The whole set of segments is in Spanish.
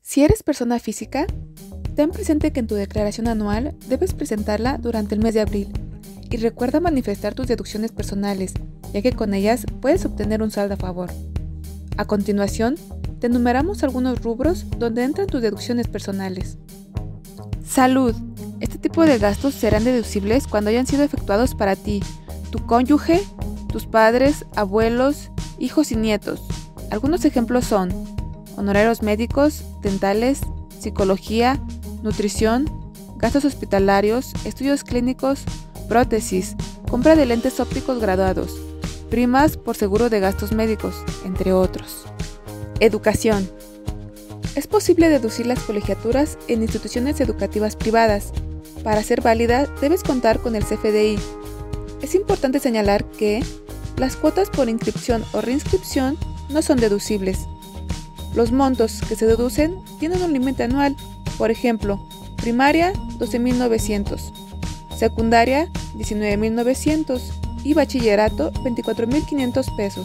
Si eres persona física, ten presente que en tu declaración anual debes presentarla durante el mes de abril y recuerda manifestar tus deducciones personales, ya que con ellas puedes obtener un saldo a favor. A continuación, te enumeramos algunos rubros donde entran tus deducciones personales. Salud. Este tipo de gastos serán deducibles cuando hayan sido efectuados para ti, tu cónyuge, tus padres, abuelos, hijos y nietos. Algunos ejemplos son honorarios médicos, dentales, psicología, nutrición, gastos hospitalarios, estudios clínicos, prótesis, compra de lentes ópticos graduados, primas por seguro de gastos médicos, entre otros. Educación. Es posible deducir las colegiaturas en instituciones educativas privadas. Para ser válida, debes contar con el CFDI. Es importante señalar que las cuotas por inscripción o reinscripción no son deducibles. Los montos que se deducen tienen un límite anual, por ejemplo, primaria 12.900, secundaria 19.900 y bachillerato 24.500 pesos.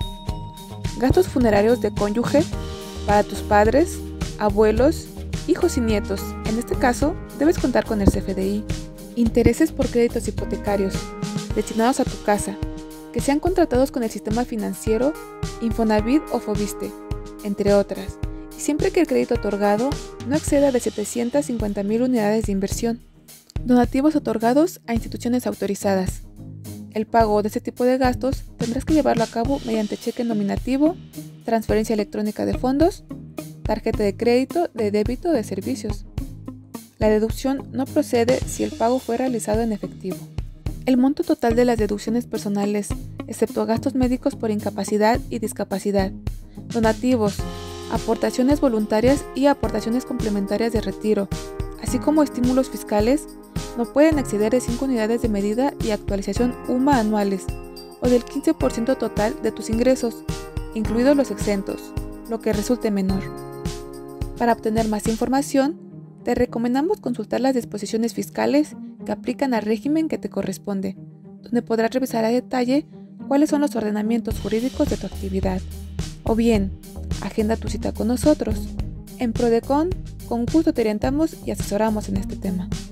Gastos funerarios de cónyuge para tus padres, abuelos, hijos y nietos. En este caso, debes contar con el CFDI. Intereses por créditos hipotecarios destinados a tu casa, que sean contratados con el sistema financiero Infonavit o Foviste, entre otras, y siempre que el crédito otorgado no exceda de 750.000 unidades de inversión. Donativos otorgados a instituciones autorizadas. El pago de este tipo de gastos tendrás que llevarlo a cabo mediante cheque nominativo, transferencia electrónica de fondos, tarjeta de crédito, de débito de servicios. La deducción no procede si el pago fue realizado en efectivo. El monto total de las deducciones personales, excepto gastos médicos por incapacidad y discapacidad, donativos, aportaciones voluntarias y aportaciones complementarias de retiro, así como estímulos fiscales, no pueden exceder de 5 unidades de medida y actualización UMA anuales, o del 15% total de tus ingresos, incluidos los exentos, lo que resulte menor. Para obtener más información, te recomendamos consultar las disposiciones fiscales que aplican al régimen que te corresponde, donde podrás revisar a detalle cuáles son los ordenamientos jurídicos de tu actividad. O bien, agenda tu cita con nosotros. En Prodecon, con gusto te orientamos y asesoramos en este tema.